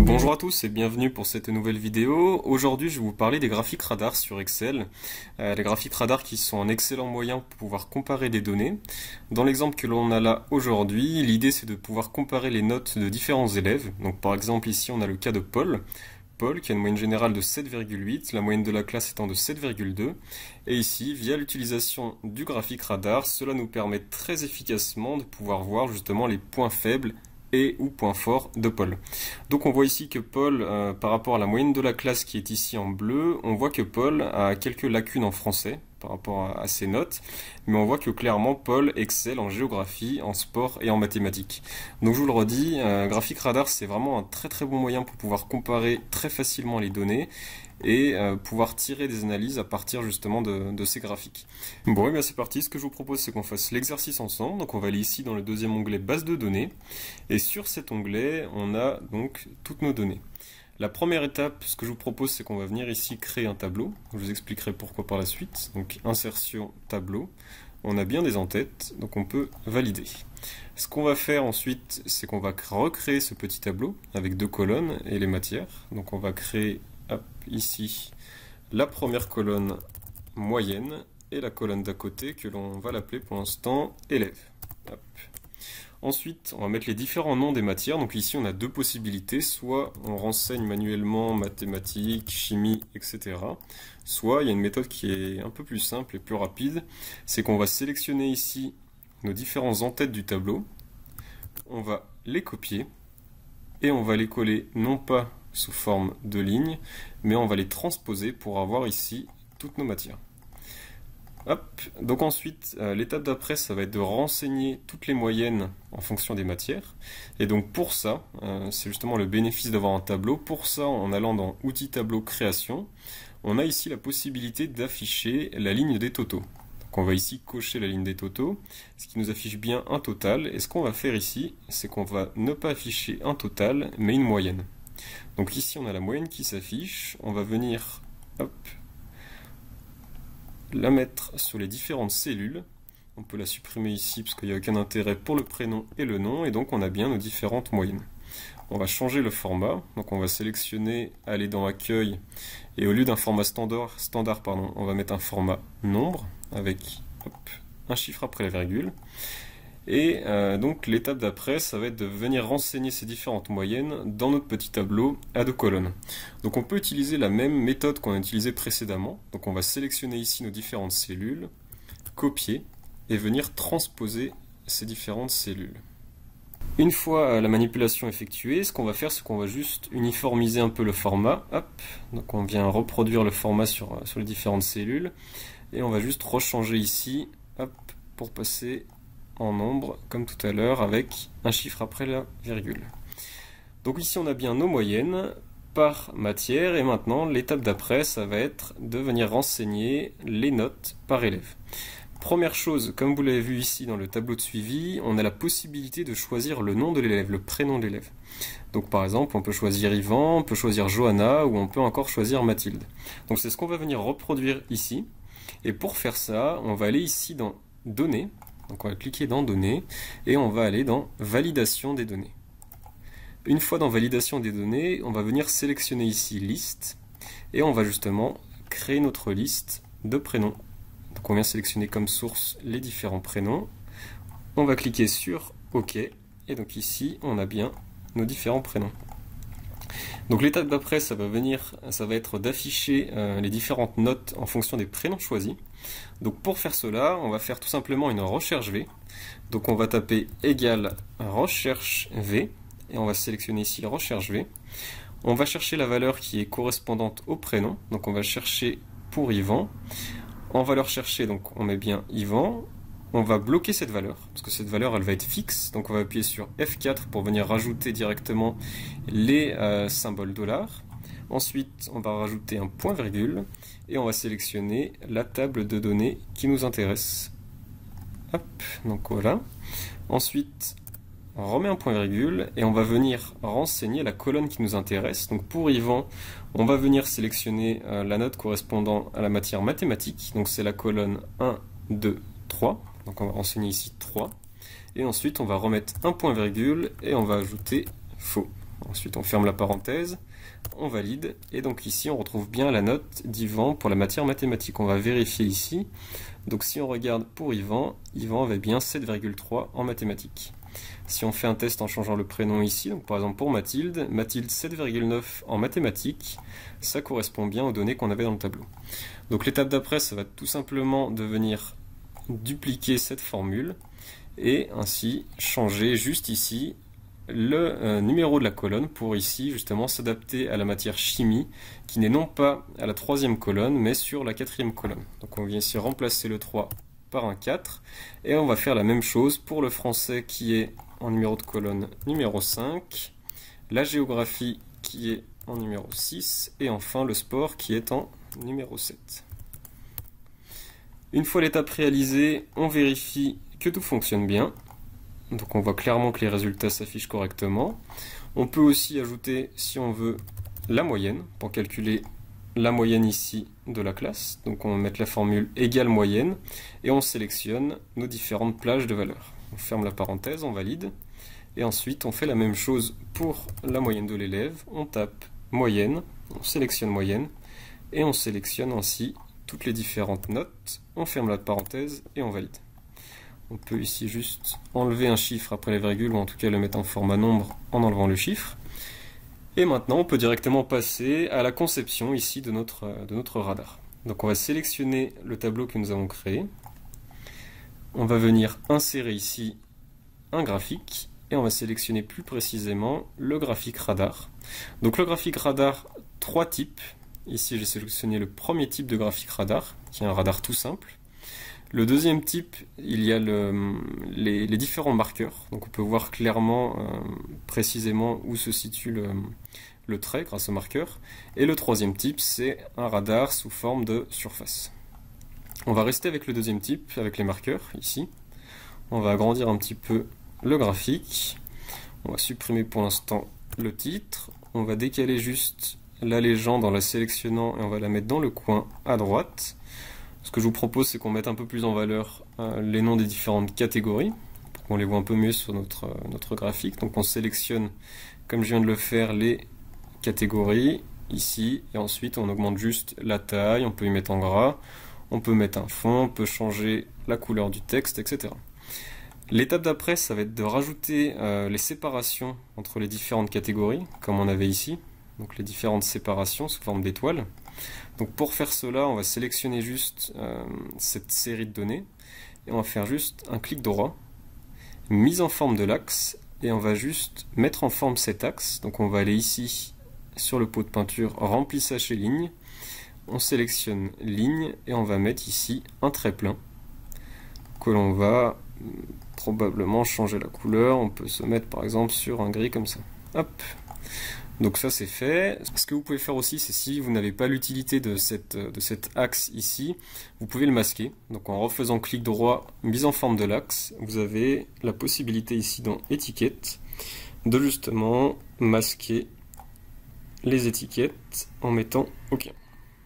Bonjour à tous et bienvenue pour cette nouvelle vidéo. Aujourd'hui je vais vous parler des graphiques radars sur Excel. Les graphiques radars qui sont un excellent moyen pour pouvoir comparer des données. Dans l'exemple que l'on a là aujourd'hui, l'idée c'est de pouvoir comparer les notes de différents élèves. Donc par exemple ici on a le cas de Paul. Paul qui a une moyenne générale de 7,8, la moyenne de la classe étant de 7,2. Et ici, via l'utilisation du graphique radar, cela nous permet très efficacement de pouvoir voir justement les points faibles et ou points forts de Paul. Donc on voit ici que Paul, par rapport à la moyenne de la classe qui est ici en bleu, on voit que Paul a quelques lacunes en français par rapport à ses notes, mais on voit que clairement Paul excelle en géographie, en sport et en mathématiques. Donc je vous le redis, graphique radar c'est vraiment un très bon moyen pour pouvoir comparer très facilement les données et pouvoir tirer des analyses à partir justement de ces graphiques. Bon et bien c'est parti, ce que je vous propose c'est qu'on fasse l'exercice ensemble. Donc on va aller ici dans le deuxième onglet base de données et sur cet onglet on a donc toutes nos données. La première étape, ce que je vous propose, c'est qu'on va venir ici créer un tableau. Je vous expliquerai pourquoi par la suite. Donc insertion, tableau. On a bien des en-têtes, donc on peut valider. Ce qu'on va faire ensuite, c'est qu'on va recréer ce petit tableau avec deux colonnes et les matières. Donc on va créer ici la première colonne moyenne et la colonne d'à côté que l'on va l'appeler pour l'instant élève. Hop. Ensuite, on va mettre les différents noms des matières. Donc ici, on a deux possibilités. Soit on renseigne manuellement mathématiques, chimie, etc. Soit il y a une méthode qui est un peu plus simple et plus rapide. C'est qu'on va sélectionner ici nos différents en-têtes du tableau. On va les copier et on va les coller non pas sous forme de lignes, mais on va les transposer pour avoir ici toutes nos matières. Hop. Donc ensuite, l'étape d'après, ça va être de renseigner toutes les moyennes en fonction des matières. Et donc pour ça, c'est justement le bénéfice d'avoir un tableau. Pour ça, en allant dans Outils tableau création, on a ici la possibilité d'afficher la ligne des totaux. Donc on va ici cocher la ligne des totaux, ce qui nous affiche bien un total. Et ce qu'on va faire ici, c'est qu'on va ne pas afficher un total, mais une moyenne. Donc ici, on a la moyenne qui s'affiche. On va venir, hop, la mettre sur les différentes cellules. On peut la supprimer ici parce qu'il n'y a aucun intérêt pour le prénom et le nom, et donc on a bien nos différentes moyennes. On va changer le format, donc on va sélectionner, aller dans accueil, et au lieu d'un format standard, on va mettre un format nombre avec un chiffre après la virgule. Et donc l'étape d'après, ça va être de venir renseigner ces différentes moyennes dans notre petit tableau à deux colonnes. Donc on peut utiliser la même méthode qu'on a utilisée précédemment. Donc on va sélectionner ici nos différentes cellules, copier et venir transposer ces différentes cellules. Une fois la manipulation effectuée, ce qu'on va faire, c'est qu'on va juste uniformiser un peu le format. Hop. Donc on vient reproduire le format sur les différentes cellules et on va juste rechanger ici, hop, pour passer en nombre, comme tout à l'heure, avec un chiffre après la virgule. Donc ici on a bien nos moyennes par matière, et maintenant l'étape d'après, ça va être de venir renseigner les notes par élève. Première chose, comme vous l'avez vu ici dans le tableau de suivi, on a la possibilité de choisir le nom de l'élève, le prénom de l'élève. Donc par exemple, on peut choisir Yvan, on peut choisir Johanna, ou on peut encore choisir Mathilde. Donc c'est ce qu'on va venir reproduire ici, et pour faire ça, on va aller ici dans Données. Donc on va cliquer dans Données et on va aller dans Validation des données. Une fois dans Validation des données, on va venir sélectionner ici Liste et on va justement créer notre liste de prénoms. Donc on vient sélectionner comme source les différents prénoms. On va cliquer sur OK et donc ici on a bien nos différents prénoms. Donc l'étape d'après, ça va être d'afficher les différentes notes en fonction des prénoms choisis. Donc pour faire cela, on va faire tout simplement une recherche V. Donc on va taper égal recherche V et on va sélectionner ici recherche V. On va chercher la valeur qui est correspondante au prénom. Donc on va chercher pour Yvan. En valeur cherchée, donc on met bien Yvan. On va bloquer cette valeur, parce que cette valeur elle va être fixe, donc on va appuyer sur F4 pour venir rajouter directement les symboles $. Ensuite, on va rajouter un point virgule, et on va sélectionner la table de données qui nous intéresse. Hop, donc voilà. Ensuite, on remet un point virgule, et on va venir renseigner la colonne qui nous intéresse. Donc pour Yvan, on va venir sélectionner la note correspondant à la matière mathématique, donc c'est la colonne 1, 2, 3. Donc on va renseigner ici 3. Et ensuite on va remettre un point virgule et on va ajouter faux. Ensuite on ferme la parenthèse, on valide, et donc ici on retrouve bien la note d'Yvan pour la matière mathématique. On va vérifier ici. Donc si on regarde pour Yvan, Yvan avait bien 7,3 en mathématiques. Si on fait un test en changeant le prénom ici, donc par exemple pour Mathilde, Mathilde 7,9 en mathématiques, ça correspond bien aux données qu'on avait dans le tableau. Donc l'étape d'après, ça va tout simplement de venir dupliquer cette formule et ainsi changer juste ici le numéro de la colonne pour ici justement s'adapter à la matière chimie qui n'est non pas à la 3e colonne mais sur la 4e colonne. Donc on vient ici remplacer le 3 par un 4 et on va faire la même chose pour le français qui est en numéro de colonne numéro 5, la géographie qui est en numéro 6 et enfin le sport qui est en numéro 7. Une fois l'étape réalisée, on vérifie que tout fonctionne bien. Donc on voit clairement que les résultats s'affichent correctement. On peut aussi ajouter, si on veut, la moyenne pour calculer la moyenne ici de la classe. Donc on va mettre la formule égale moyenne et on sélectionne nos différentes plages de valeurs. On ferme la parenthèse, on valide. Et ensuite on fait la même chose pour la moyenne de l'élève. On tape moyenne, on sélectionne moyenne et on sélectionne ainsi toutes les différentes notes. On ferme la parenthèse et on valide. On peut ici juste enlever un chiffre après les virgules, ou en tout cas le mettre en format nombre en enlevant le chiffre. Et maintenant, on peut directement passer à la conception ici de notre radar. Donc on va sélectionner le tableau que nous avons créé. On va venir insérer ici un graphique, et on va sélectionner plus précisément le graphique radar. Donc le graphique radar, 3 types. Ici j'ai sélectionné le premier type de graphique radar, qui est un radar tout simple. Le deuxième type, il y a les différents marqueurs. Donc on peut voir clairement, précisément où se situe le trait grâce au marqueur. Et le troisième type, c'est un radar sous forme de surface. On va rester avec le deuxième type, avec les marqueurs, ici. On va agrandir un petit peu le graphique. On va supprimer pour l'instant le titre. On va décaler juste la légende en la sélectionnant et on va la mettre dans le coin à droite. Ce que je vous propose, c'est qu'on mette un peu plus en valeur les noms des différentes catégories, pour qu'on les voit un peu mieux sur notre graphique. Donc on sélectionne, comme je viens de le faire, les catégories, ici, et ensuite on augmente juste la taille, on peut y mettre en gras, on peut mettre un fond, on peut changer la couleur du texte, etc. L'étape d'après, ça va être de rajouter les séparations entre les différentes catégories, comme on avait ici, donc les différentes séparations sous forme d'étoiles. Donc pour faire cela, on va sélectionner juste cette série de données et on va faire juste un clic droit, mise en forme de l'axe, et on va juste mettre en forme cet axe. Donc on va aller ici sur le pot de peinture, remplissage et ligne, on sélectionne ligne et on va mettre ici un trait plein que l'on va probablement changer la couleur. On peut se mettre par exemple sur un gris comme ça. Hop. Donc ça c'est fait. Ce que vous pouvez faire aussi, c'est si vous n'avez pas l'utilité de cet axe ici, vous pouvez le masquer. Donc en refaisant clic droit, mise en forme de l'axe, vous avez la possibilité ici dans étiquette de justement masquer les étiquettes en mettant OK.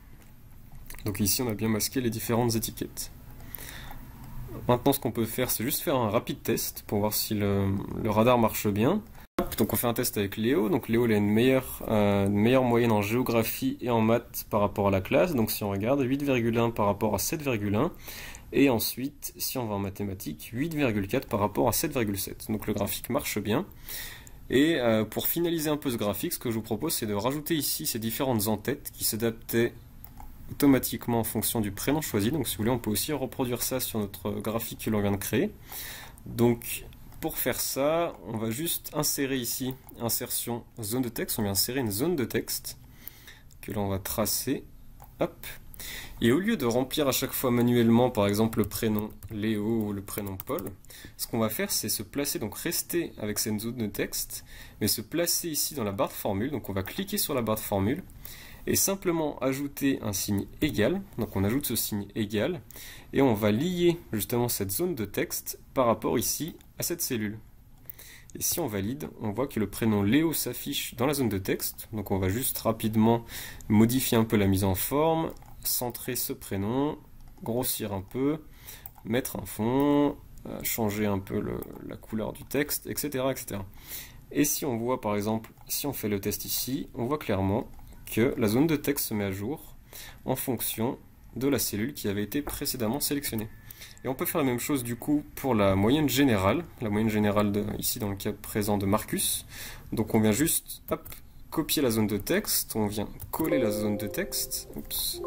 Donc ici on a bien masqué les différentes étiquettes. Maintenant ce qu'on peut faire, c'est juste faire un rapide test pour voir si le radar marche bien. Donc on fait un test avec Léo. Donc Léo il a une meilleure moyenne en géographie et en maths par rapport à la classe. Donc si on regarde, 8,1 par rapport à 7,1. Et ensuite, si on va en mathématiques, 8,4 par rapport à 7,7. Donc le graphique marche bien. Et pour finaliser un peu ce graphique, ce que je vous propose, c'est de rajouter ici ces différentes en-têtes qui s'adaptaient automatiquement en fonction du prénom choisi. Donc si vous voulez, on peut aussi reproduire ça sur notre graphique que l'on vient de créer. Donc pour faire ça, on va juste insérer ici, insertion zone de texte, on vient insérer une zone de texte que l'on va tracer, hop. Et au lieu de remplir à chaque fois manuellement, par exemple le prénom Léo ou le prénom Paul, ce qu'on va faire, c'est se placer, donc rester avec cette zone de texte, mais se placer ici dans la barre de formule. Donc on va cliquer sur la barre de formule et simplement ajouter un signe égal. Donc on ajoute ce signe égal et on va lier justement cette zone de texte par rapport ici à cette cellule. Et si on valide, on voit que le prénom Léo s'affiche dans la zone de texte. Donc on va juste rapidement modifier un peu la mise en forme, centrer ce prénom, grossir un peu, mettre un fond, changer un peu la couleur du texte, etc., etc. Et si on voit par exemple, si on fait le test ici, on voit clairement que la zone de texte se met à jour en fonction de la cellule qui avait été précédemment sélectionnée. Et on peut faire la même chose du coup pour la moyenne générale ici dans le cas présent de Marcus. Donc on vient juste copier la zone de texte, on vient coller la zone de texte. Oups,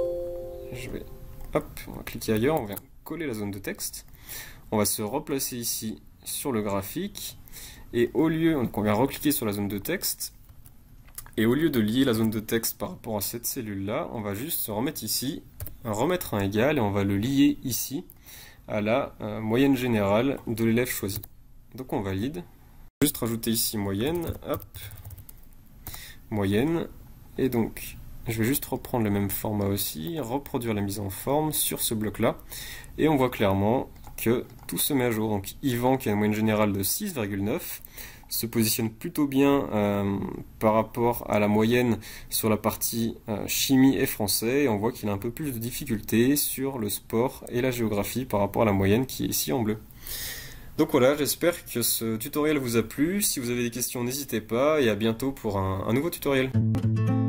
on va cliquer ailleurs, on vient coller la zone de texte. On va se replacer ici sur le graphique et on vient recliquer sur la zone de texte. Et au lieu de lier la zone de texte par rapport à cette cellule-là, on va juste se remettre ici, remettre un égal et on va le lier ici à la moyenne générale de l'élève choisi. Donc on valide. Juste rajouter ici moyenne, moyenne, et donc je vais juste reprendre le même format aussi, reproduire la mise en forme sur ce bloc-là, et on voit clairement que tout se met à jour. Donc Yvan, qui a une moyenne générale de 6,9, se positionne plutôt bien par rapport à la moyenne sur la partie chimie et français, et on voit qu'il a un peu plus de difficultés sur le sport et la géographie par rapport à la moyenne qui est ici en bleu. Donc voilà, j'espère que ce tutoriel vous a plu. Si vous avez des questions, n'hésitez pas, et à bientôt pour un nouveau tutoriel.